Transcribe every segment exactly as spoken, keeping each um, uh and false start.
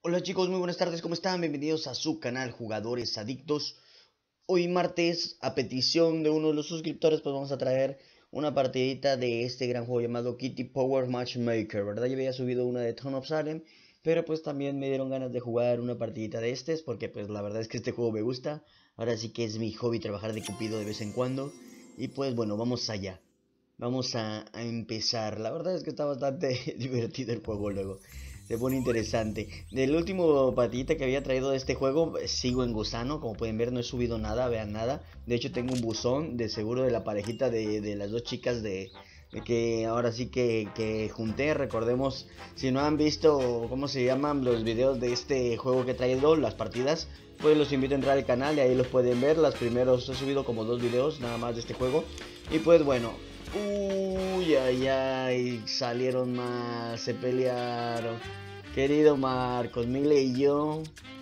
Hola chicos, muy buenas tardes, ¿cómo están? Bienvenidos a su canal Jugadores Adictos. Hoy martes, a petición de uno de los suscriptores, pues vamos a traer una partidita de este gran juego llamado Kitty Power Matchmaker, ¿verdad? Yo había subido una de Town of Salem, pero pues también me dieron ganas de jugar una partidita de estos, porque pues la verdad es que este juego me gusta. Ahora sí que es mi hobby trabajar de cupido de vez en cuando. Y pues bueno, vamos allá. Vamos a, a empezar. La verdad es que está bastante divertido el juego luego. Se pone interesante. Del último patita que había traído de este juego, sigo en gusano. Como pueden ver, no he subido nada, vean nada. De hecho, tengo un buzón de seguro de la parejita de, de las dos chicas de, de que ahora sí que, que junté. Recordemos, si no han visto cómo se llaman los videos de este juego que he traído, las partidas, pues los invito a entrar al canal y ahí los pueden ver. Los primeros he subido como dos videos nada más de este juego. Y pues bueno. Uy, ay, ay, salieron más, se pelearon. Querido Marcos, Mile y yo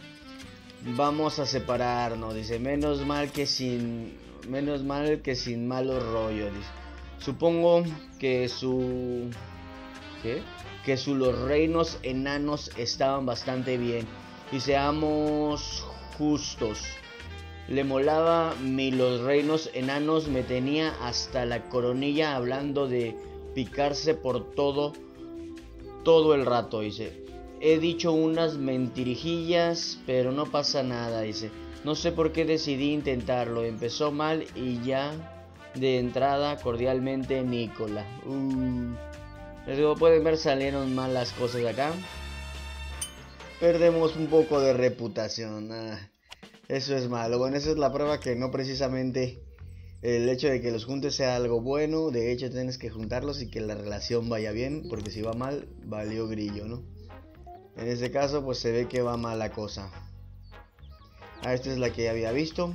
vamos a separarnos, dice, menos mal que sin, menos mal que sin malos rollos, dice. Supongo que su, ¿qué? Que su los reinos enanos estaban bastante bien. Y seamos justos. Le molaba mi los reinos enanos, me tenía hasta la coronilla hablando de picarse por todo, todo el rato, dice. He dicho unas mentirijillas, pero no pasa nada, dice. No sé por qué decidí intentarlo, empezó mal y ya de entrada cordialmente Nicola. Uh. Como pueden ver, salieron mal las cosas acá. Perdemos un poco de reputación. Ah. Eso es malo. Bueno, esa es la prueba que no precisamente el hecho de que los juntes sea algo bueno. De hecho, tienes que juntarlos y que la relación vaya bien. Porque si va mal, valió grillo, ¿no? En este caso, pues se ve que va mal la cosa. Ah, esta es la que ya había visto.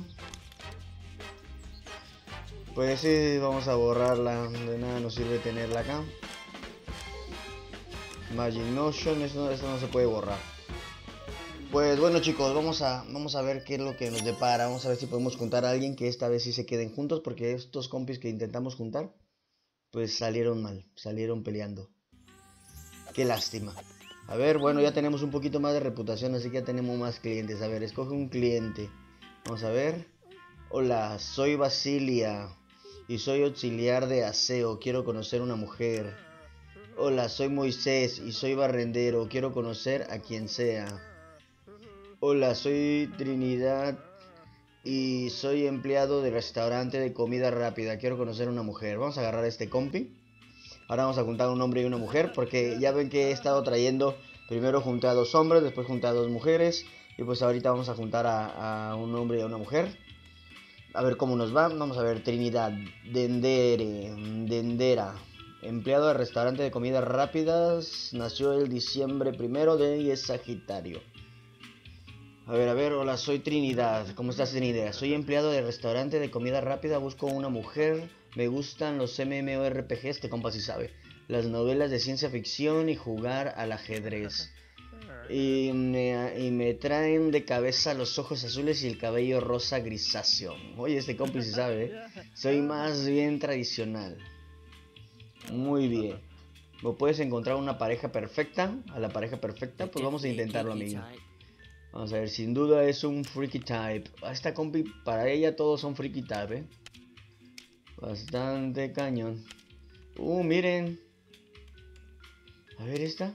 Pues sí, vamos a borrarla. De nada nos sirve tenerla acá. Magic Notion, esto, esto no se puede borrar. Pues bueno chicos, vamos a, vamos a ver qué es lo que nos depara. Vamos a ver si podemos juntar a alguien que esta vez sí se queden juntos. Porque estos compis que intentamos juntar, pues salieron mal, salieron peleando. Qué lástima. A ver, bueno, ya tenemos un poquito más de reputación, así que ya tenemos más clientes. A ver, escoge un cliente. Vamos a ver. Hola, soy Basilia y soy auxiliar de aseo. Quiero conocer una mujer. Hola, soy Moisés y soy barrendero. Quiero conocer a quien sea. Hola, soy Trinidad y soy empleado de restaurante de comida rápida. Quiero conocer a una mujer. Vamos a agarrar a este compi. Ahora vamos a juntar a un hombre y una mujer, porque ya ven que he estado trayendo. Primero junté a dos hombres, después junté a dos mujeres. Y pues ahorita vamos a juntar a, a un hombre y a una mujer. A ver cómo nos va. Vamos a ver, Trinidad, Dendere, Dendera, empleado de restaurante de comidas rápidas. Nació el diciembre primero de y es Sagitario. A ver, a ver, hola, soy Trinidad. ¿Cómo estás, Trinidad? Soy empleado de restaurante de comida rápida, busco una mujer. Me gustan los MMORPGs, este compa sí sabe. Las novelas de ciencia ficción y jugar al ajedrez. Y me, y me traen de cabeza los ojos azules y el cabello rosa grisáceo. Oye, este compa sí sabe, ¿eh? Soy más bien tradicional. Muy bien. ¿Me puedes encontrar una pareja perfecta? A la pareja perfecta, pues vamos a intentarlo, amigo. Vamos a ver, sin duda es un freaky type. A esta compi, para ella todos son freaky type, ¿eh? Bastante cañón. Uh, miren. A ver esta.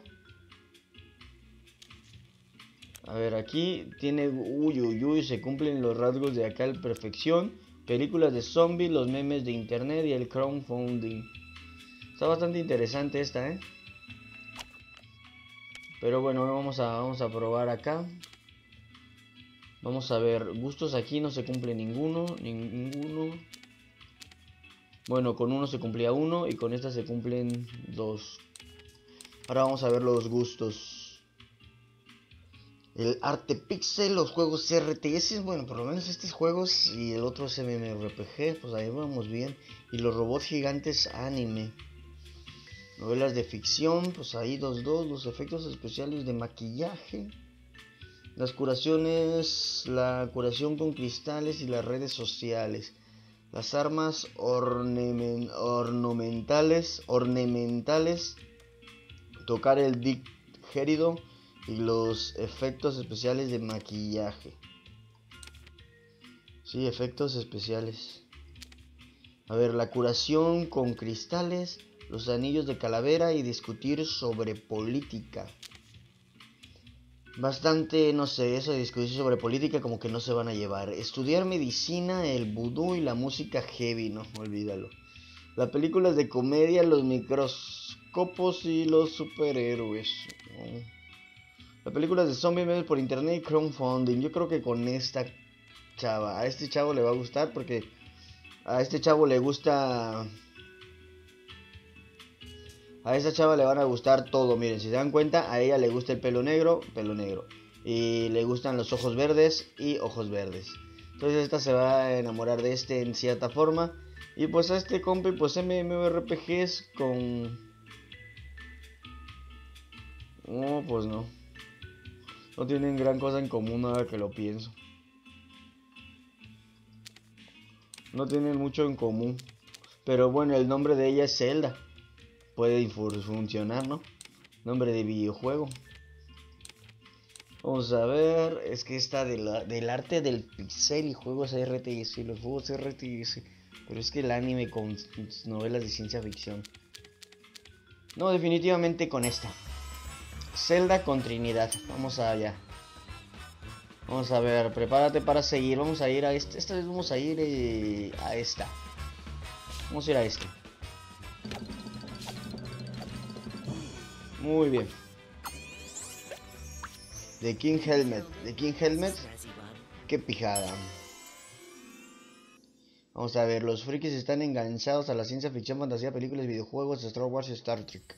A ver, aquí tiene... Uy, uy, uy, se cumplen los rasgos de acá a la perfección. Películas de zombies, los memes de internet y el crowdfunding. Está bastante interesante esta, ¿eh? Pero bueno, vamos a, vamos a probar acá. Vamos a ver, gustos aquí no se cumple ninguno, ninguno. Bueno, con uno se cumplía uno y con esta se cumplen dos. Ahora vamos a ver los gustos. El arte pixel, los juegos R T S, bueno, por lo menos estos juegos y el otro es MMORPG, pues ahí vamos bien. Y los robots gigantes anime. Novelas de ficción, pues ahí dos dos, los efectos especiales de maquillaje. Las curaciones, la curación con cristales y las redes sociales. Las armas ornamen, ornamentales, ornamentales. Tocar el digerido y los efectos especiales de maquillaje. Sí, efectos especiales. A ver, la curación con cristales, los anillos de calavera y discutir sobre política. Bastante, no sé, eso de discutir sobre política como que no se van a llevar. Estudiar medicina, el vudú y la música heavy, no, olvídalo. Las películas de comedia, los microscopios y los superhéroes. Oh. Las películas de zombies por internet y crowdfunding. Yo creo que con esta chava, a este chavo le va a gustar porque a este chavo le gusta... A esta chava le van a gustar todo, miren, si se dan cuenta, a ella le gusta el pelo negro, pelo negro. Y le gustan los ojos verdes y ojos verdes. Entonces esta se va a enamorar de este en cierta forma. Y pues a este compi, pues MMORPGs con... No, pues no. No tienen gran cosa en común ahora que lo pienso. No tienen mucho en común. Pero bueno, el nombre de ella es Zelda. Puede funcionar, ¿no? Nombre de videojuego. Vamos a ver. Es que está de la, del arte del pixel y juegos R T S. Los juegos R T S. Pero es que el anime con novelas de ciencia ficción. No, definitivamente con esta. Zelda con Trinidad. Vamos allá. Vamos a ver, prepárate para seguir. Vamos a ir a este. Esta vez vamos a ir eh, a esta. Vamos a ir a este. Muy bien. The King Helmet. The King Helmet. Qué pijada. Vamos a ver, los frikis están enganchados a la ciencia ficción, fantasía, películas, videojuegos, Star Wars y Star Trek.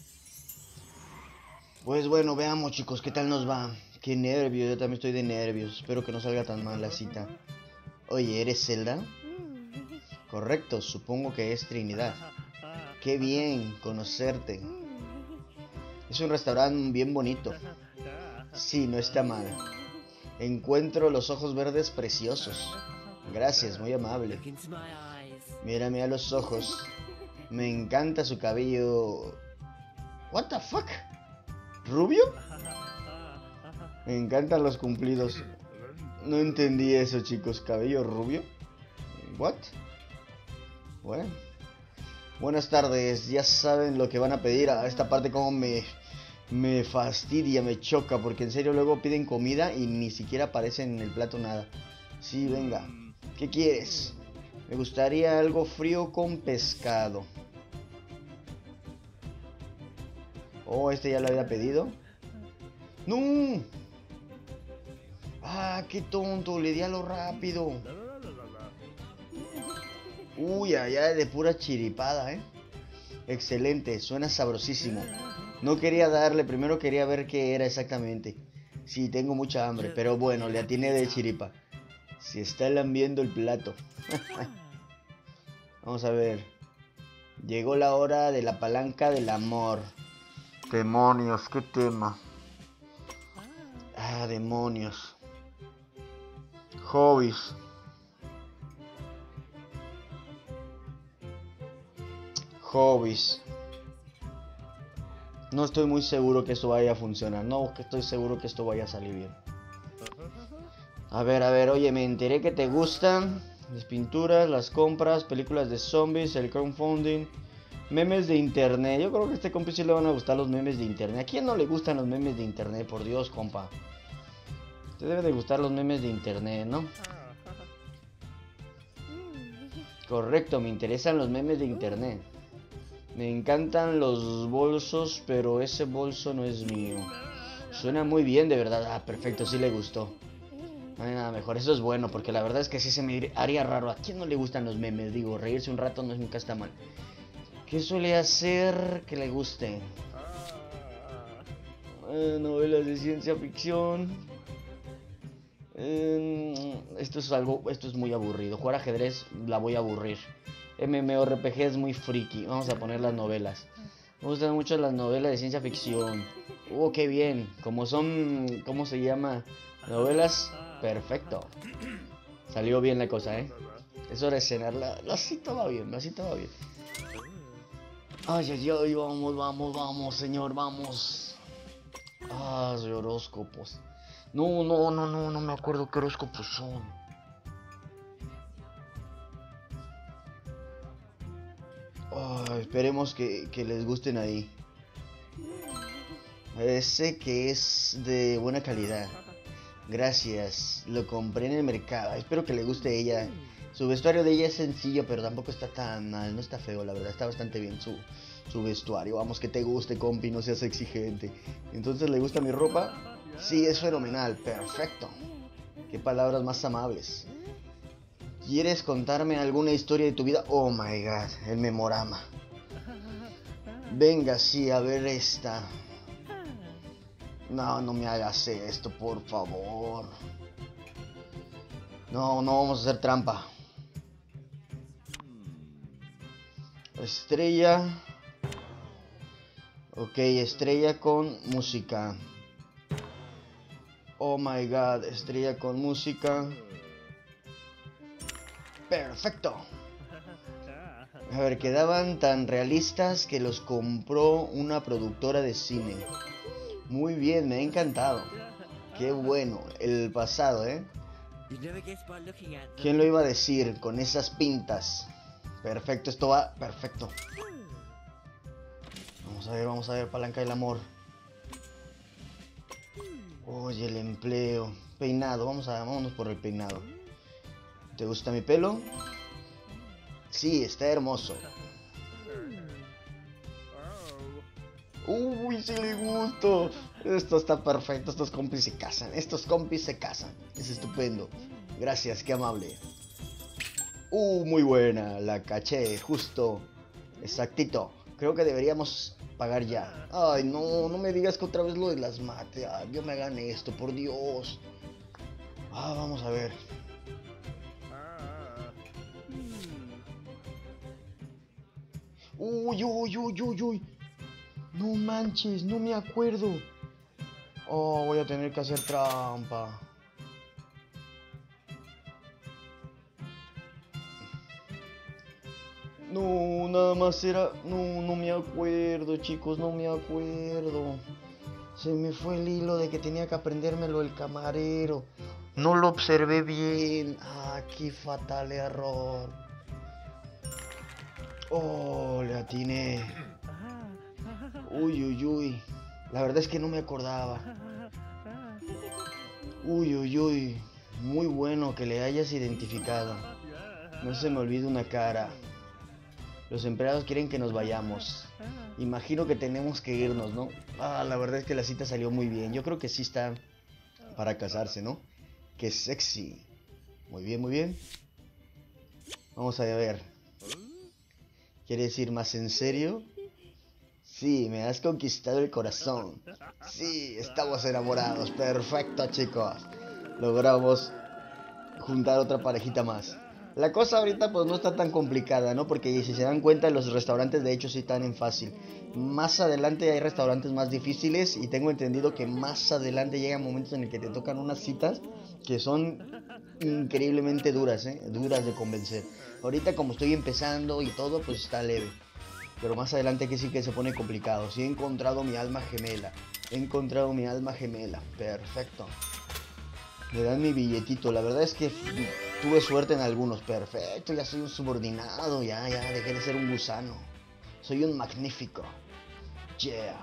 Pues bueno, veamos chicos, ¿qué tal nos va? Qué nervios, yo también estoy de nervios. Espero que no salga tan mal la cita. Oye, ¿eres Zelda? Correcto, supongo que es Trinidad. Qué bien conocerte. Es un restaurante bien bonito. Sí, no está mal. Encuentro los ojos verdes preciosos. Gracias, muy amable. Mírame a los ojos. Me encanta su cabello. What the fuck? ¿Rubio? Me encantan los cumplidos. No entendí eso, chicos. ¿Cabello rubio? What? Bueno. Buenas tardes. Ya saben lo que van a pedir. A esta parte como me... Me fastidia, me choca. Porque en serio luego piden comida y ni siquiera aparece en el plato nada. Sí, venga. ¿Qué quieres? Me gustaría algo frío con pescado. Oh, este ya lo había pedido. ¡No! ¡Ah, qué tonto! Le di a lo rápido. Uy, allá de pura chiripada, ¿eh? Excelente, suena sabrosísimo. No quería darle, primero quería ver qué era exactamente. Sí, tengo mucha hambre, pero bueno, le atiné de chiripa. Se está lambiendo el plato. Vamos a ver. Llegó la hora de la palanca del amor. Demonios, qué tema. Ah, demonios. Hobbies. Hobbies. No estoy muy seguro que esto vaya a funcionar. No, que estoy seguro que esto vaya a salir bien. A ver, a ver, oye, me enteré que te gustan las pinturas, las compras, películas de zombies, el crowdfunding, memes de internet. Yo creo que a este compi sí le van a gustar los memes de internet. ¿A quién no le gustan los memes de internet? Por Dios, compa. Te debe de gustar los memes de internet, ¿no? Correcto, me interesan los memes de internet. Me encantan los bolsos, pero ese bolso no es mío. Suena muy bien, de verdad. Ah, perfecto, sí le gustó. No hay nada mejor, eso es bueno, porque la verdad es que sí se me haría raro. ¿A quién no le gustan los memes? Digo, reírse un rato no nunca está mal. ¿Qué suele hacer que le guste? Eh, novelas de ciencia ficción. Eh, esto es algo, esto es muy aburrido. Jugar ajedrez la voy a aburrir. MMORPG es muy friki. Vamos a poner las novelas. Me gustan mucho las novelas de ciencia ficción. Oh, qué bien. Como son, ¿cómo se llama? Novelas. Perfecto. Salió bien la cosa, ¿eh? Es hora de cenarla. Así todo va bien, así todo va bien. Ay, ay, ay, vamos, vamos, vamos, señor, vamos. Ah, de horóscopos. No, no, no, no, no me acuerdo qué horóscopos son. Oh, esperemos que, que les gusten ahí. Ese que es de buena calidad. Gracias, lo compré en el mercado. Espero que le guste a ella. Su vestuario de ella es sencillo, pero tampoco está tan mal. No está feo, la verdad, está bastante bien su, su vestuario. Vamos, que te guste, compi, no seas exigente. Entonces, ¿le gusta mi ropa? Sí, es fenomenal, perfecto. Qué palabras más amables. ¿Quieres contarme alguna historia de tu vida? Oh my god, el memorama. Venga, sí, a ver esta. No, no me hagas esto, por favor. No, no vamos a hacer trampa. Estrella. Ok, estrella con música. Oh my god, estrella con música. Perfecto. A ver, quedaban tan realistas que los compró una productora de cine. Muy bien, me ha encantado. Qué bueno, el pasado, ¿eh? ¿Quién lo iba a decir con esas pintas? Perfecto, esto va perfecto. Vamos a ver, vamos a ver, palanca del amor. Oye, el empleo. Peinado, vamos a, vámonos por el peinado. ¿Te gusta mi pelo? Sí, está hermoso. Uy, sí le gusto. Esto está perfecto, estos compis se casan. Estos compis se casan. Es estupendo. Gracias, qué amable. Uh, muy buena, la caché, justo. Exactito. Creo que deberíamos pagar ya. Ay, no, no me digas que otra vez lo de las mate. Ay, yo me hagan esto, por Dios. Ah, vamos a ver. Uy, uy, uy, uy, uy. No manches, no me acuerdo. Oh, voy a tener que hacer trampa. No, nada más era... No, no me acuerdo, chicos, no me acuerdo. Se me fue el hilo de que tenía que aprendérmelo el camarero. No lo observé bien. Ah, qué fatal error. Oh, le atiné. Uy, uy, uy. La verdad es que no me acordaba. Uy, uy, uy. Muy bueno que le hayas identificado. No se me olvide una cara. Los empleados quieren que nos vayamos. Imagino que tenemos que irnos, ¿no? Ah, la verdad es que la cita salió muy bien. Yo creo que sí está para casarse, ¿no? Qué sexy. Muy bien, muy bien. Vamos a ver. ¿Quieres ir más en serio? Sí, me has conquistado el corazón. Sí, estamos enamorados. Perfecto, chicos. Logramos juntar otra parejita más. La cosa ahorita pues no está tan complicada, ¿no? Porque si se dan cuenta, los restaurantes de hecho sí están en fácil. Más adelante hay restaurantes más difíciles y tengo entendido que más adelante llegan momentos en el que te tocan unas citas que son increíblemente duras, ¿eh? Duras de convencer. Ahorita como estoy empezando y todo, pues está leve. Pero más adelante que sí que se pone complicado. Sí he encontrado mi alma gemela. He encontrado mi alma gemela. Perfecto. Me dan mi billetito. La verdad es que tuve suerte en algunos. Perfecto, ya soy un subordinado. Ya, ya, dejé de ser un gusano. Soy un magnífico. Yeah.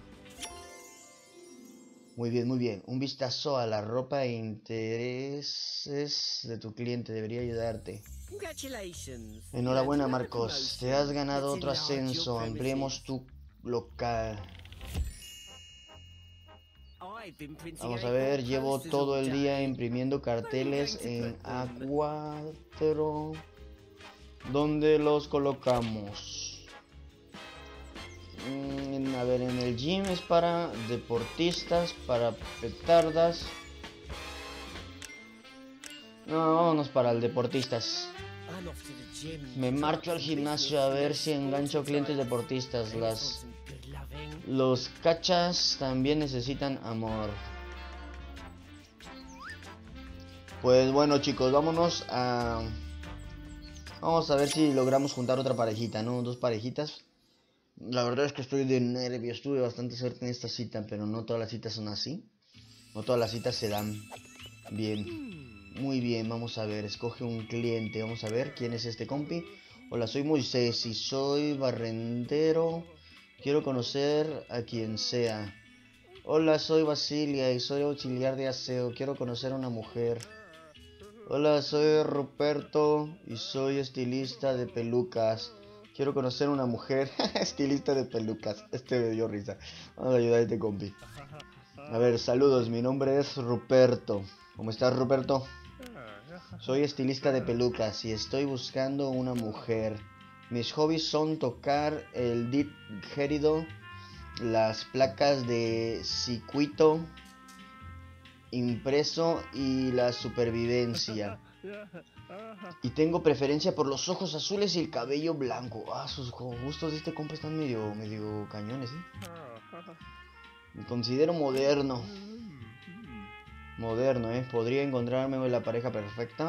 Muy bien, muy bien. Un vistazo a la ropa e intereses de tu cliente debería ayudarte. Enhorabuena, Marcos. Te has ganado otro ascenso. Ampliemos tu local. Vamos a ver, llevo todo el día imprimiendo carteles en A cuatro. ¿Dónde los colocamos? Mm, a ver, en el gym es para deportistas, para petardas. No, vámonos para el deportistas. Me marcho al gimnasio a ver si engancho clientes deportistas. Las... Los cachas también necesitan amor. Pues bueno, chicos, vámonos a... Vamos a ver si logramos juntar otra parejita, ¿no? Dos parejitas. La verdad es que estoy de nervios. Tuve bastante suerte en esta cita, pero no todas las citas son así. No todas las citas se dan bien. Muy bien, vamos a ver. Escoge un cliente. Vamos a ver quién es este compi. Hola, soy Moisés y soy barrendero. Quiero conocer a quien sea. Hola, soy Basilia y soy auxiliar de aseo. Quiero conocer a una mujer. Hola, soy Ruperto y soy estilista de pelucas. Quiero conocer a una mujer. Estilista de pelucas. Este me dio risa. Vamos a ayudar a este compi. A ver, saludos. Mi nombre es Ruperto. ¿Cómo estás, Ruperto? Soy estilista de pelucas y estoy buscando una mujer. Mis hobbies son tocar el didgeridoo, las placas de circuito impreso y la supervivencia. Y tengo preferencia por los ojos azules y el cabello blanco. Ah, sus gustos de este compa están medio, medio cañones, ¿eh? Me considero moderno. Moderno, ¿eh? Podría encontrarme la pareja perfecta.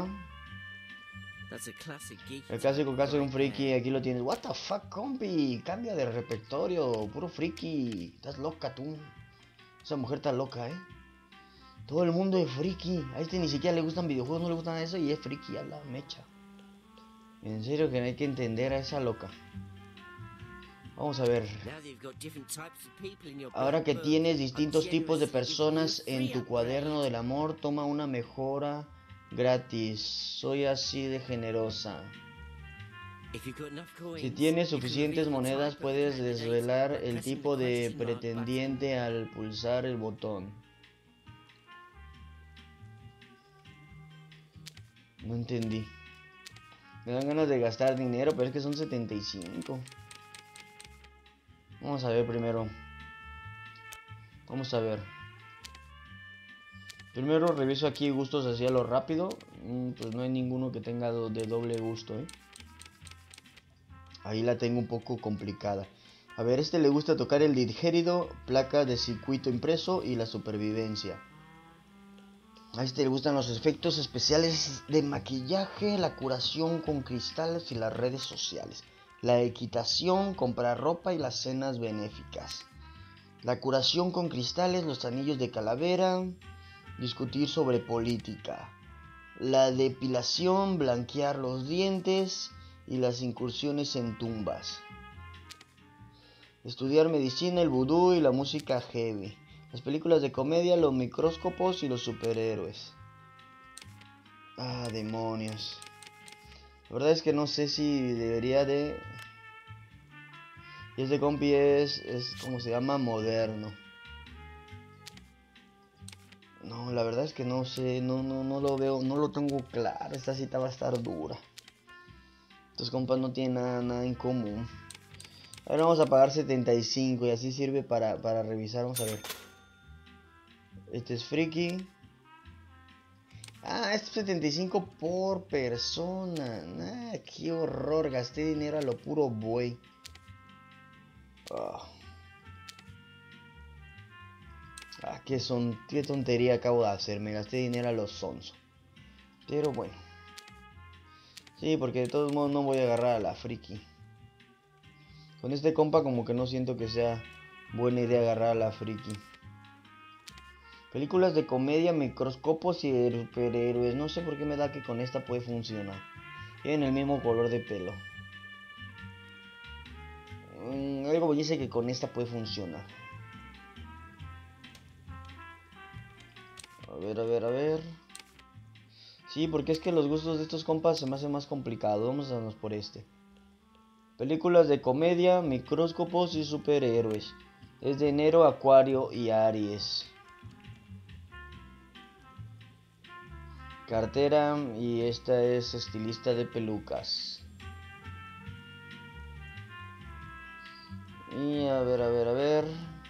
El clásico caso de un friki, aquí lo tienes. What the fuck, compi, cambia de repertorio. Puro friki. Estás loca tú. Esa mujer está loca, ¿eh? Todo el mundo es friki. A este ni siquiera le gustan videojuegos, no le gustan eso y es friki a la mecha. En serio que hay que entender a esa loca. Vamos a ver. Ahora que tienes distintos tipos de personas en tu cuaderno del amor, toma una mejora gratis. Soy así de generosa. Si tienes suficientes monedas, puedes desvelar el tipo de pretendiente al pulsar el botón. No entendí. Me dan ganas de gastar dinero, pero es que son setenta y cinco. Vamos a ver primero. Vamos a ver. Primero reviso aquí gustos así a lo rápido. Pues no hay ninguno que tenga de doble gusto, ¿eh? Ahí la tengo un poco complicada. A ver, este le gusta tocar el didgeridoo, placa de circuito impreso y la supervivencia. A este le gustan los efectos especiales de maquillaje, la curación con cristales y las redes sociales. La equitación, comprar ropa y las cenas benéficas. La curación con cristales, los anillos de calavera, discutir sobre política. La depilación, blanquear los dientes y las incursiones en tumbas. Estudiar medicina, el vudú y la música heavy. Las películas de comedia, los micróscopos y los superhéroes. Ah, demonios. La verdad es que no sé si debería de... Y este compi es, es como se llama, moderno. No, la verdad es que no sé, no, no, no lo veo, no lo tengo claro. Esta cita va a estar dura. Estos compas no tienen nada, nada en común. Ahora vamos a pagar setenta y cinco y así sirve para, para revisar. Vamos a ver. Este es friki. Ah, este es setenta y cinco por persona. Nah, qué horror. Gasté dinero a lo puro buey. Oh. Ah, qué, son, qué tontería acabo de hacer. Me gasté dinero a los sonso. Pero bueno. Sí, porque de todos modos no voy a agarrar a la friki. Con este compa como que no siento que sea buena idea agarrar a la friki. Películas de comedia, microscopos y superhéroes. No sé por qué me da que con esta puede funcionar. Tienen el mismo color de pelo. Mm, algo me dice que con esta puede funcionar. A ver, a ver, a ver. Sí, porque es que los gustos de estos compas se me hacen más complicados. Vamos a darnos por este. Películas de comedia, microscopos y superhéroes. Es de enero, Acuario y Aries. Cartera y esta es estilista de pelucas. Y a ver, a ver, a ver.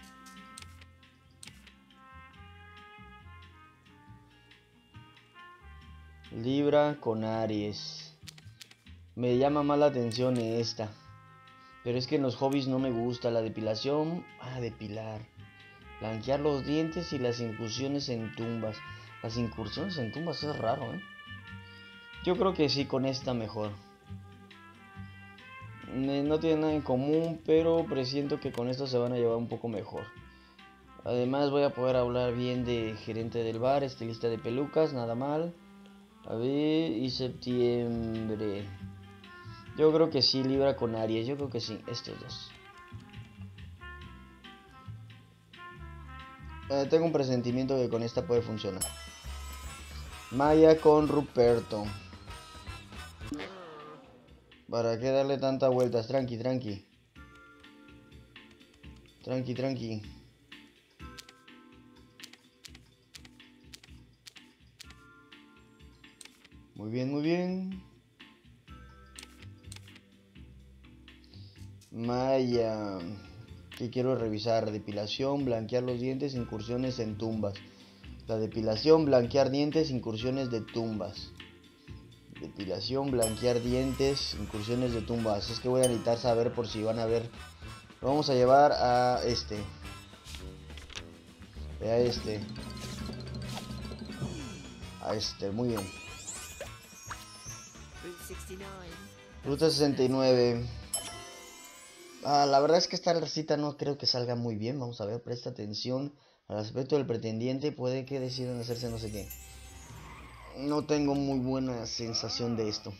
Libra con Aries. Me llama más la atención esta. Pero es que en los hobbies no me gusta la depilación. Ah, depilar. Blanquear los dientes y las incursiones en tumbas. Las incursiones en tumbas es raro, ¿eh? Yo creo que sí, con esta mejor. No tienen nada en común, pero presiento que con esto se van a llevar un poco mejor. Además voy a poder hablar bien de gerente del bar, estilista de pelucas, nada mal. A ver, y septiembre. Yo creo que sí, Libra con Aries, yo creo que sí, estos dos. Eh, tengo un presentimiento que con esta puede funcionar. Maya con Ruperto. ¿Para qué darle tantas vueltas? Tranqui, tranqui. Tranqui, tranqui. Muy bien, muy bien. Maya. ¿Qué quiero revisar? Depilación, blanquear los dientes, incursiones en tumbas. La depilación, blanquear dientes, incursiones de tumbas. Depilación, blanquear dientes, incursiones de tumbas. Es que voy a necesitar saber por si van a ver. Lo vamos a llevar a este. A este. A este, muy bien. Ruta sesenta y nueve. Ah, la verdad es que esta recita no creo que salga muy bien. Vamos a ver, presta atención al aspecto del pretendiente. Puede que decidan hacerse no sé qué. No tengo muy buena sensación de esto.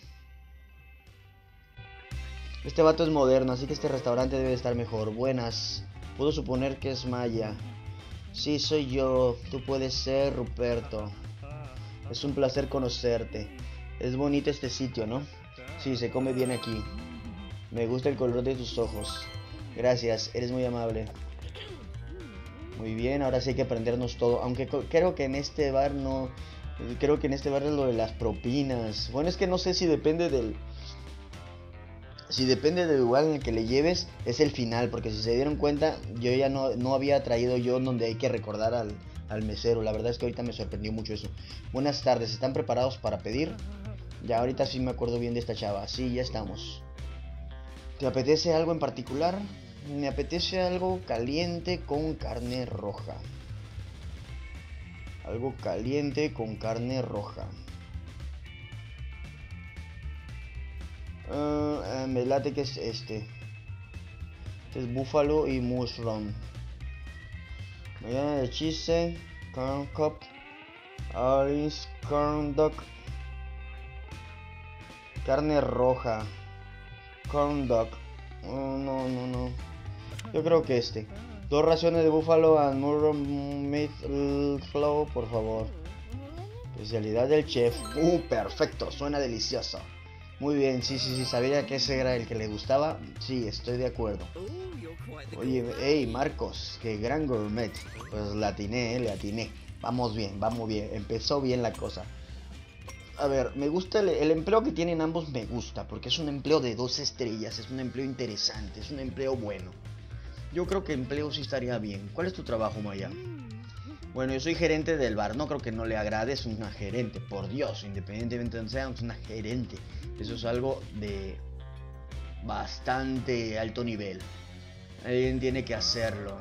Este vato es moderno, así que este restaurante debe estar mejor. Buenas. Puedo suponer que es Maya. Sí, soy yo. Tú puedes ser Ruperto. Es un placer conocerte. Es bonito este sitio, ¿no? Sí, se come bien aquí. Me gusta el color de tus ojos. Gracias, eres muy amable. Muy bien, ahora sí hay que aprendernos todo. Aunque creo que en este bar no... Creo que en este bar es lo de las propinas. Bueno, es que no sé si depende del... Si depende del lugar en el que le lleves, es el final. Porque si se dieron cuenta, yo ya no, no había traído yo donde hay que recordar al, al mesero. La verdad es que ahorita me sorprendió mucho eso. Buenas tardes, ¿están preparados para pedir? Ya, ahorita sí me acuerdo bien de esta chava. Sí, ya estamos. ¿Te apetece algo en particular? Me apetece algo caliente con carne roja. Algo caliente con carne roja. Uh, uh, me late que es este. Este es búfalo y mushroom. Mañana de cheese, corn cup, orange corn dog. Carne roja. Corn dog. Oh, no, no, no. Yo creo que este. Dos raciones de búfalo and mushroom meat flow, por favor. Especialidad del chef. Uh, perfecto. Suena delicioso. Muy bien, sí, sí, sí. Sabía que ese era el que le gustaba. Sí, estoy de acuerdo. Oye, hey, Marcos. Qué gran gourmet. Pues la atiné, eh, le atiné. Vamos bien, vamos bien. Empezó bien la cosa. A ver, me gusta el, el empleo que tienen ambos, me gusta, porque es un empleo de dos estrellas, es un empleo interesante, es un empleo bueno. Yo creo que empleo sí estaría bien. ¿Cuál es tu trabajo, Maya? Bueno, yo soy gerente del bar, no creo que no le agrade, es una gerente, por Dios, independientemente de sea, es una gerente. Eso es algo de bastante alto nivel. Alguien tiene que hacerlo.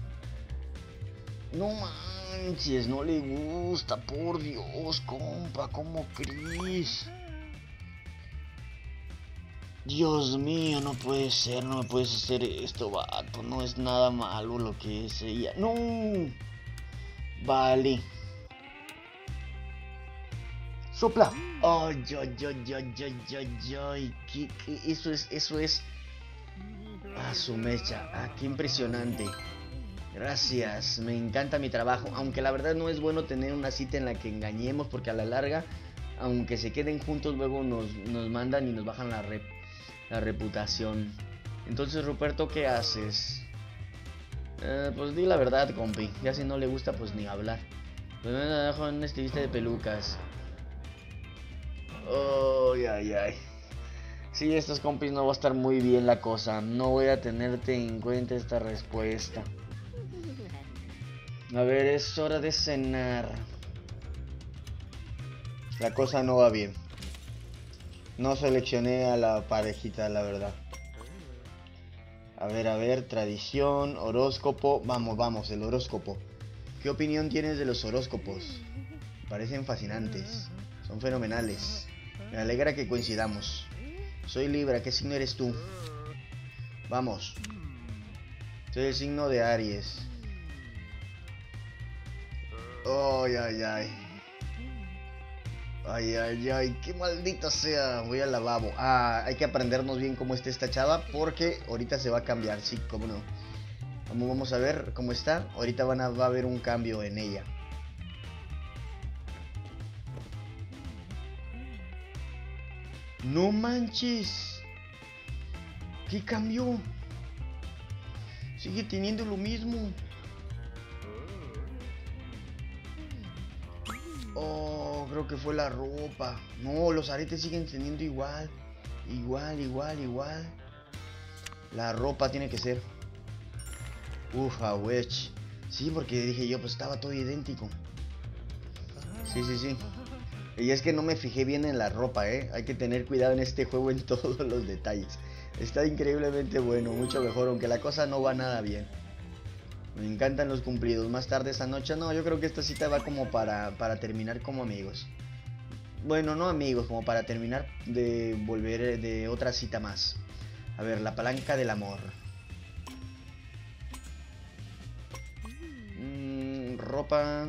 No manches, no le gusta, por Dios, compa, ¿cómo crees? Dios mío, no puede ser, no me puedes hacer esto, vato, no es nada malo lo que es ella. ¡No! Vale. ¡Sopla! ¡Ay, ay, ay, ay, ay, ay, ay! ¿Qué, qué? Eso es, eso es... Ah, su mecha, ah, qué impresionante. Gracias, me encanta mi trabajo, aunque la verdad no es bueno tener una cita en la que engañemos porque a la larga, aunque se queden juntos, luego nos, nos mandan y nos bajan la, rep, la reputación. Entonces, Ruperto, ¿qué haces? Eh, pues di la verdad, compi, ya si no le gusta, pues ni hablar. Pues me dejo en un estilista de pelucas. Ay, ay, ay. Sí, estos compis no va a estar muy bien la cosa, no voy a tenerte en cuenta esta respuesta. A ver, es hora de cenar. La cosa no va bien. No seleccioné a la parejita, la verdad. A ver, a ver, tradición, horóscopo. Vamos, vamos, el horóscopo. ¿Qué opinión tienes de los horóscopos? Me parecen fascinantes. Son fenomenales. Me alegra que coincidamos. Soy Libra, ¿qué signo eres tú? Vamos. Soy el signo de Aries. Ay, ay, ay. Ay, ay, ay, qué maldita sea. Voy al lavabo. Ah, hay que aprendernos bien cómo está esta chava, porque ahorita se va a cambiar, sí, cómo no. Vamos, vamos a ver cómo está. Ahorita van a, va a haber un cambio en ella. No manches. ¿Qué cambió? Sigue teniendo lo mismo. Oh, creo que fue la ropa. No, los aretes siguen teniendo igual. Igual, igual, igual. La ropa tiene que ser. Ufa, wedge. Sí, porque dije yo, pues estaba todo idéntico. Sí, sí, sí. Y es que no me fijé bien en la ropa, eh. Hay que tener cuidado en este juego en todos los detalles. Está increíblemente bueno, mucho mejor, aunque la cosa no va nada bien. Me encantan los cumplidos. Más tarde esa noche, no, yo creo que esta cita va como para, para terminar como amigos. Bueno, no amigos, como para terminar de volver de otra cita más. A ver, la palanca del amor. Mm, ropa...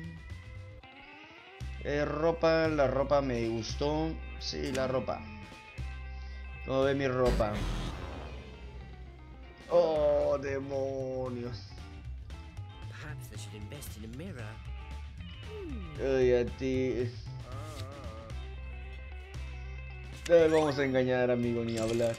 Eh, ropa, la ropa me gustó. Sí, la ropa. ¿Cómo ve mi ropa? Oh, demonios. Ay, a ti. No vamos a engañar, amigo, ni hablar.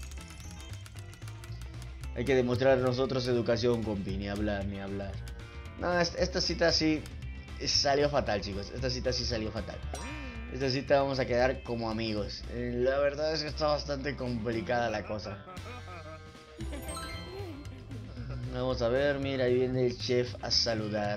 Hay que demostrar nosotros educación, compi, ni hablar, ni hablar. No, esta, esta cita sí salió fatal, chicos. Esta cita sí salió fatal. Esta cita vamos a quedar como amigos. Eh, la verdad es que está bastante complicada la cosa. Vamos a ver, mira, ahí viene el chef a saludar.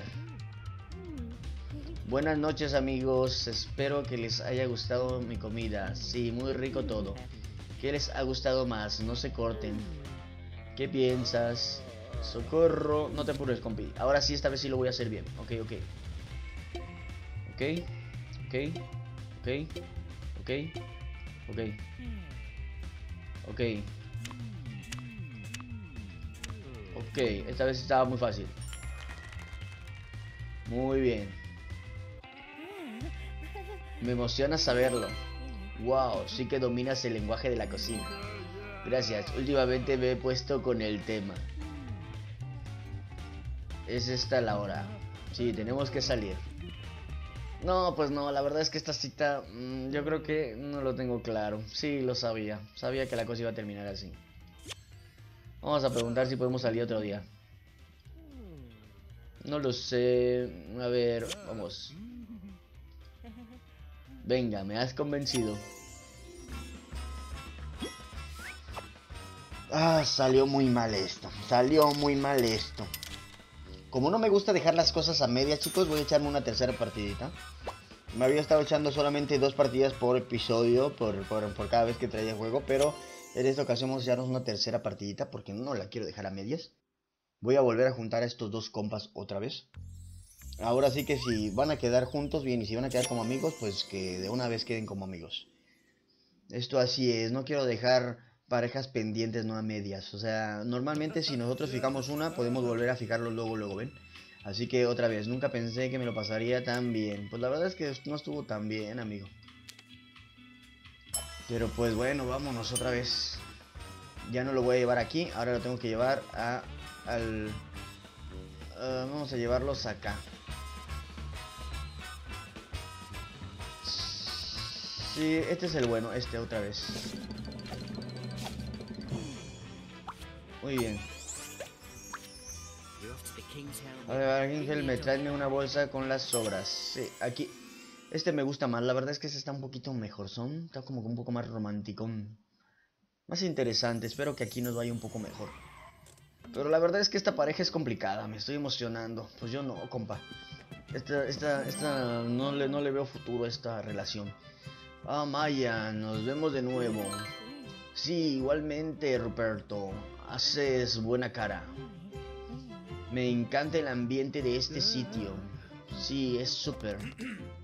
Buenas noches, amigos, espero que les haya gustado mi comida. Sí, muy rico todo. ¿Qué les ha gustado más? No se corten. ¿Qué piensas? Socorro, no te apures, compi. Ahora sí, esta vez sí lo voy a hacer bien. Ok, ok. Ok, ok, ok, ok, ok, ok. Ok, esta vez estaba muy fácil. Muy bien. Me emociona saberlo. Wow, sí que dominas el lenguaje de la cocina. Gracias, últimamente me he puesto con el tema. Es esta la hora. Sí, tenemos que salir. No, pues no, la verdad es que esta cita mmm, yo creo que no lo tengo claro. Sí, lo sabía. Sabía que la cosa iba a terminar así. Vamos a preguntar si podemos salir otro día. No lo sé. A ver, vamos. Venga, me has convencido. Ah, salió muy mal esto. Salió muy mal esto. Como no me gusta dejar las cosas a media, chicos, voy a echarme una tercera partidita. Me había estado echando solamente dos partidas por episodio, por, por, por cada vez que traía juego, pero en esta ocasión vamos a echarnos una tercera partidita porque no la quiero dejar a medias. Voy a volver a juntar a estos dos compas otra vez. Ahora sí que si van a quedar juntos, bien, y si van a quedar como amigos, pues que de una vez queden como amigos. Esto así es, no quiero dejar parejas pendientes, no a medias. O sea, normalmente si nosotros fijamos una, podemos volver a fijarlo luego, luego, ¿ven? Así que otra vez, nunca pensé que me lo pasaría tan bien. Pues la verdad es que no estuvo tan bien, amigo. Pero pues bueno, vámonos otra vez. Ya no lo voy a llevar aquí, ahora lo tengo que llevar a, al... Uh, vamos a llevarlos acá. Sí, este es el bueno, este otra vez. Muy bien. A ver, Ángel, me trae una bolsa con las sobras. Sí, aquí. Este me gusta más, la verdad es que este está un poquito mejor. Son, está como un poco más romántico. Más interesante, espero que aquí nos vaya un poco mejor. Pero la verdad es que esta pareja es complicada, me estoy emocionando. Pues yo no, compa. Esta, esta, esta, no le, no le veo futuro a esta relación. Ah, Maya, nos vemos de nuevo. Sí, igualmente, Ruperto. Haces buena cara. Me encanta el ambiente de este sitio. Sí, es súper.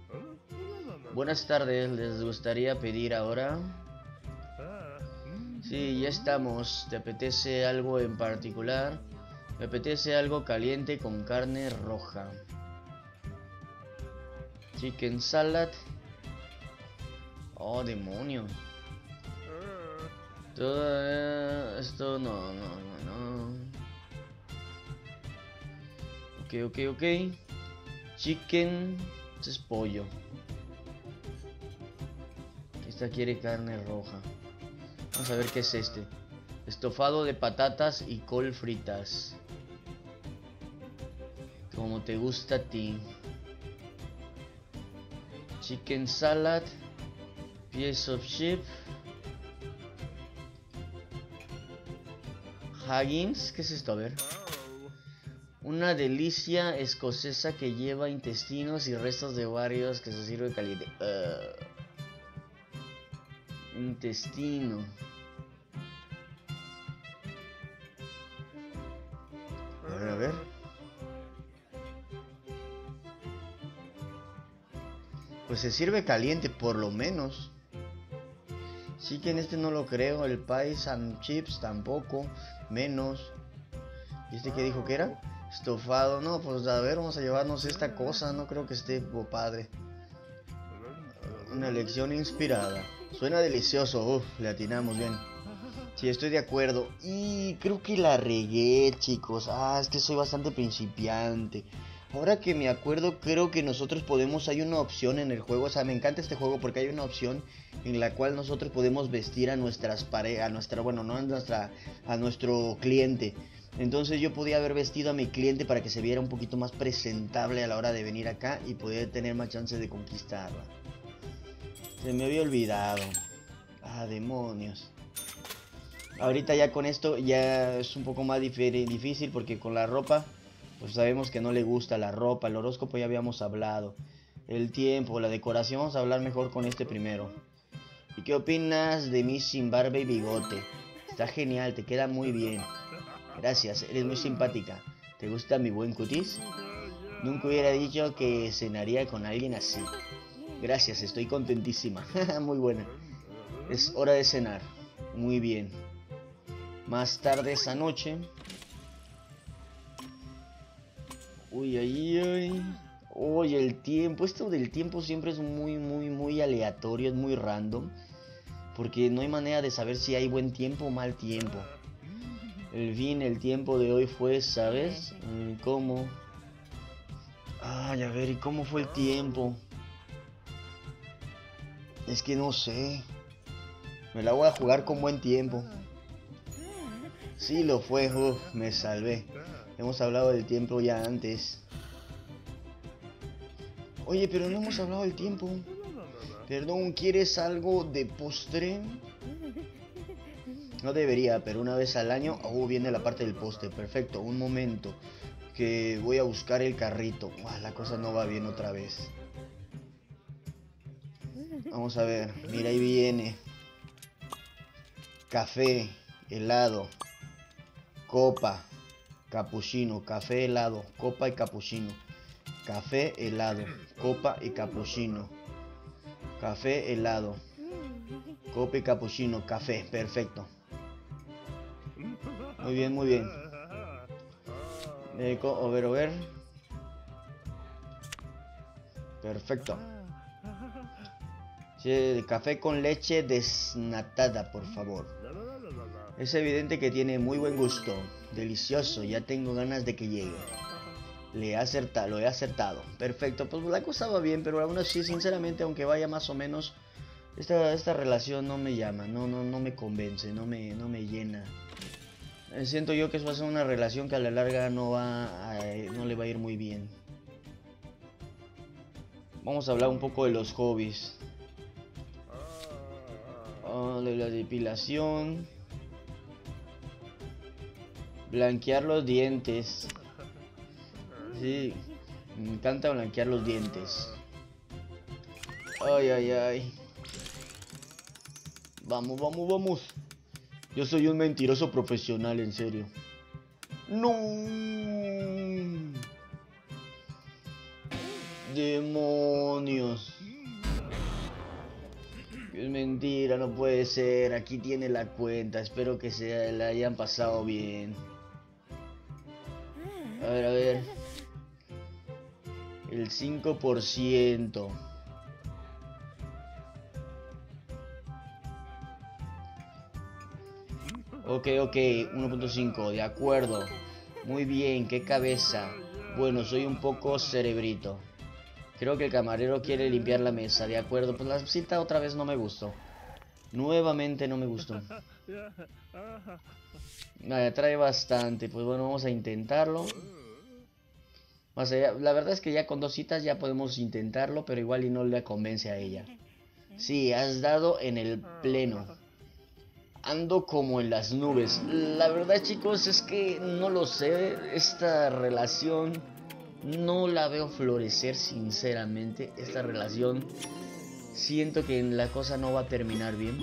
Buenas tardes, ¿les gustaría pedir ahora? Sí, ya estamos. ¿Te apetece algo en particular? Me apetece algo caliente con carne roja. Chicken salad. Oh, demonios. Todo esto no, no, no, no. Ok, ok, ok. Chicken. Este es pollo. Esta quiere carne roja. Vamos a ver qué es este. Estofado de patatas y col fritas. Como te gusta a ti. Chicken salad. Piece of sheep. Haggins. ¿Qué es esto? A ver. Una delicia escocesa que lleva intestinos y restos de varios que se sirve caliente. Uh. Intestino. A ver, a ver. Pues se sirve caliente por lo menos. Sí que en este no lo creo. El pies and chips tampoco. Menos. ¿Y este qué dijo que era? Estofado. No, pues a ver, vamos a llevarnos esta cosa. No creo que esté padre. Una lección inspirada. Suena delicioso. Uf, le atinamos bien. Sí, estoy de acuerdo. Y creo que la regué, chicos. Ah, es que soy bastante principiante. Ahora que me acuerdo, creo que nosotros podemos... Hay una opción en el juego. O sea, me encanta este juego porque hay una opción en la cual nosotros podemos vestir a nuestras parejas. A nuestra... Bueno, no a nuestra... A nuestro cliente. Entonces yo podía haber vestido a mi cliente para que se viera un poquito más presentable a la hora de venir acá y poder tener más chances de conquistarla. Se me había olvidado. Ah, demonios. Ahorita ya con esto ya es un poco más difícil porque con la ropa, pues sabemos que no le gusta la ropa. El horóscopo ya habíamos hablado. El tiempo, la decoración, vamos a hablar mejor con este primero. ¿Y qué opinas de mí sin barba y bigote? Está genial, te queda muy bien. Gracias, eres muy simpática. ¿Te gusta mi buen cutis? Nunca hubiera dicho que cenaría con alguien así. Gracias, estoy contentísima. Muy buena. Es hora de cenar. Muy bien. Más tarde esa noche. Uy, ay, ay. Uy, el tiempo. Esto del tiempo siempre es muy, muy, muy aleatorio. Es muy random. Porque no hay manera de saber si hay buen tiempo o mal tiempo. El fin, el tiempo de hoy fue, ¿sabes? ¿Cómo? Ay, a ver, ¿y cómo fue el tiempo? Es que no sé. Me la voy a jugar con buen tiempo. Sí lo fue, uf, me salvé. Hemos hablado del tiempo ya antes. Oye, pero no hemos hablado del tiempo. Perdón, ¿quieres algo de postre? No debería, pero una vez al año. Oh, viene la parte del postre. Perfecto, un momento. Que voy a buscar el carrito. Uah, la cosa no va bien otra vez. Vamos a ver, mira, ahí viene. Café, helado, copa, capuchino, café, helado, copa y capuchino. Café, helado, copa y capuchino. Café, helado, copa y capuchino, café, perfecto. Muy bien, muy bien. Eh, a ver, a ver. Perfecto. Sí, café con leche desnatada, por favor. Es evidente que tiene muy buen gusto. Delicioso, ya tengo ganas de que llegue. Le he acertado, lo he acertado. Perfecto, pues la cosa va bien, pero aún así, sinceramente, aunque vaya más o menos, esta, esta relación no me llama, no, no, no me convence, no me, no me llena. Eh, siento yo que eso va a ser una relación que a la larga no va a, no le va a ir muy bien. Vamos a hablar un poco de los hobbies. Oh, de la depilación. Blanquear los dientes. Sí, me encanta blanquear los dientes. Ay, ay, ay. Vamos, vamos, vamos. Yo soy un mentiroso profesional, en serio. No. Demonios. Es mentira, no puede ser. Aquí tiene la cuenta. Espero que se la hayan pasado bien. A ver, a ver. El cinco por ciento. Ok, ok, uno punto cinco, de acuerdo. Muy bien, qué cabeza. Bueno, soy un poco cerebrito. Creo que el camarero quiere limpiar la mesa, de acuerdo. Pues la cita otra vez no me gustó. Nuevamente no me gustó. Me trae bastante, pues bueno, vamos a intentarlo. Más allá, la verdad es que ya con dos citas ya podemos intentarlo, pero igual y no le convence a ella. Sí, has dado en el pleno. Ando como en las nubes. La verdad, chicos, es que no lo sé. Esta relación no la veo florecer, sinceramente. Esta relación siento que la cosa no va a terminar bien.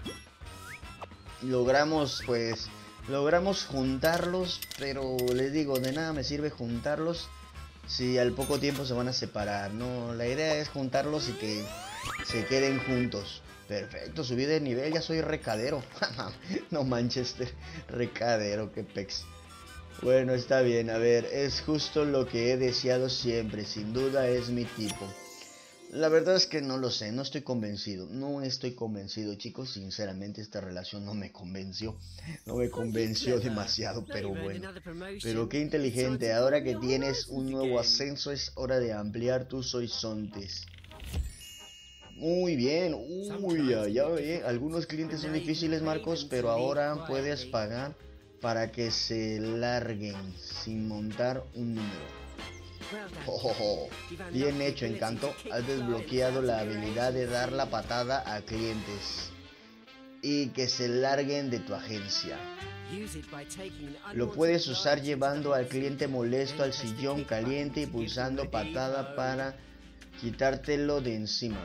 Logramos, pues, logramos juntarlos, pero les digo, de nada me sirve juntarlos si al poco tiempo se van a separar. No, la idea es juntarlos y que se queden juntos. Perfecto, subí de nivel, ya soy recadero. No Manchester, recadero, qué pex. Bueno, está bien, a ver, es justo lo que he deseado siempre, sin duda es mi tipo. La verdad es que no lo sé, no estoy convencido, no estoy convencido, chicos, sinceramente esta relación no me convenció, no me convenció demasiado, pero bueno. Pero qué inteligente, ahora que tienes un nuevo ascenso es hora de ampliar tus horizontes. Muy bien, uy, ya, ya ve, algunos clientes son difíciles, Marcos, pero ahora puedes pagar para que se larguen sin montar un número. Oh, oh, oh. Bien hecho, Encanto, has desbloqueado la habilidad de dar la patada a clientes y que se larguen de tu agencia. Lo puedes usar llevando al cliente molesto al sillón caliente y pulsando patada para quitártelo de encima.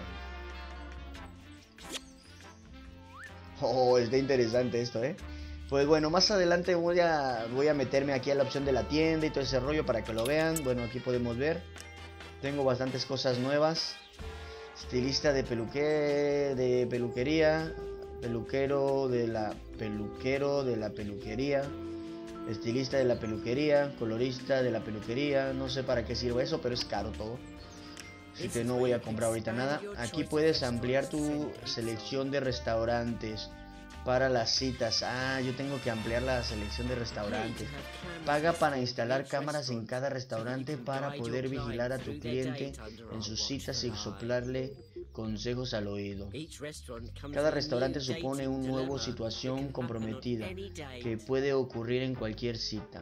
Oh, está interesante esto, ¿eh? Pues bueno, más adelante voy a, voy a meterme aquí a la opción de la tienda y todo ese rollo para que lo vean. Bueno, aquí podemos ver. Tengo bastantes cosas nuevas. Estilista de peluque, de peluquería. Peluquero de la peluquero de la peluquería. Estilista de la peluquería. Colorista de la peluquería. No sé para qué sirve eso, pero es caro todo. Así que no voy a comprar ahorita nada. Aquí puedes ampliar tu selección de restaurantes para las citas. Ah, yo tengo que ampliar la selección de restaurantes. Paga para instalar cámaras en cada restaurante para poder vigilar a tu cliente en sus citas y soplarle consejos al oído. Cada restaurante supone una nueva situación comprometida que puede ocurrir en cualquier cita.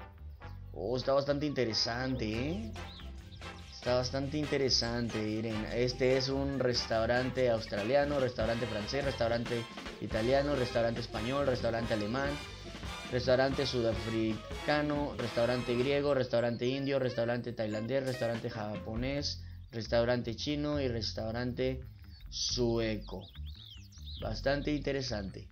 Oh, está bastante interesante, ¿eh? Está bastante interesante, miren, este es un restaurante australiano, restaurante francés, restaurante italiano, restaurante español, restaurante alemán, restaurante sudafricano, restaurante griego, restaurante indio, restaurante tailandés, restaurante japonés, restaurante chino y restaurante sueco. Bastante interesante.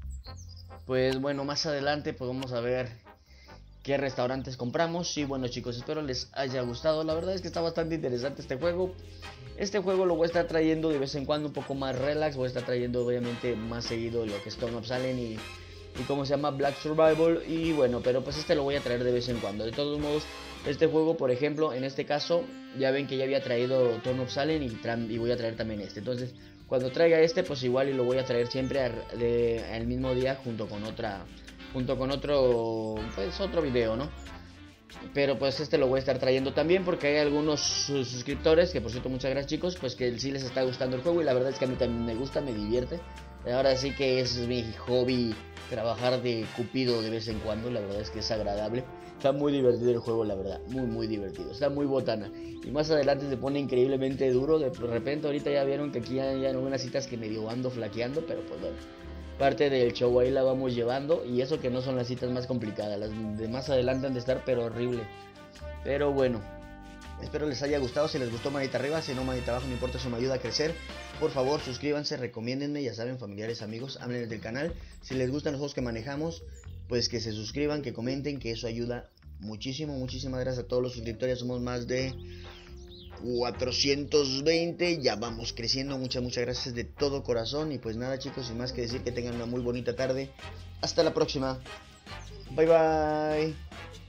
Pues bueno, más adelante podemos ver qué restaurantes compramos. Y bueno, chicos, espero les haya gustado. La verdad es que está bastante interesante este juego. Este juego lo voy a estar trayendo de vez en cuando un poco más relax. Voy a estar trayendo obviamente más seguido lo que es Throne of Salem y, y cómo se llama Black Survival. Y bueno, pero pues este lo voy a traer de vez en cuando. De todos modos, este juego, por ejemplo, en este caso, ya ven que ya había traído Throne of Salem y, y voy a traer también este. Entonces, cuando traiga este, pues igual y lo voy a traer siempre al, de, al mismo día junto con otra... junto con otro, pues otro video, ¿no? Pero pues este lo voy a estar trayendo también porque hay algunos suscriptores, que por cierto muchas gracias, chicos, pues que sí les está gustando el juego y la verdad es que a mí también me gusta, me divierte. Ahora sí que es mi hobby trabajar de cupido de vez en cuando, la verdad es que es agradable. Está muy divertido el juego, la verdad, muy muy divertido, está muy botana. Y más adelante se pone increíblemente duro, de repente ahorita ya vieron que aquí ya hay algunas citas que medio ando flaqueando, pero pues bueno. Parte del show ahí la vamos llevando. Y eso que no son las citas más complicadas. Las de más adelante han de estar pero horrible. Pero bueno, espero les haya gustado. Si les gustó, manita arriba. Si no, manita abajo, no importa, eso me ayuda a crecer. Por favor, suscríbanse, recomiéndenme. Ya saben, familiares, amigos, háblenles del canal. Si les gustan los juegos que manejamos, pues que se suscriban, que comenten, que eso ayuda muchísimo. Muchísimas gracias a todos los suscriptores. Somos más de cuatrocientos veinte. Ya vamos creciendo. Muchas, muchas gracias de todo corazón. Y pues nada, chicos, sin más que decir, que tengan una muy bonita tarde. Hasta la próxima. Bye, bye.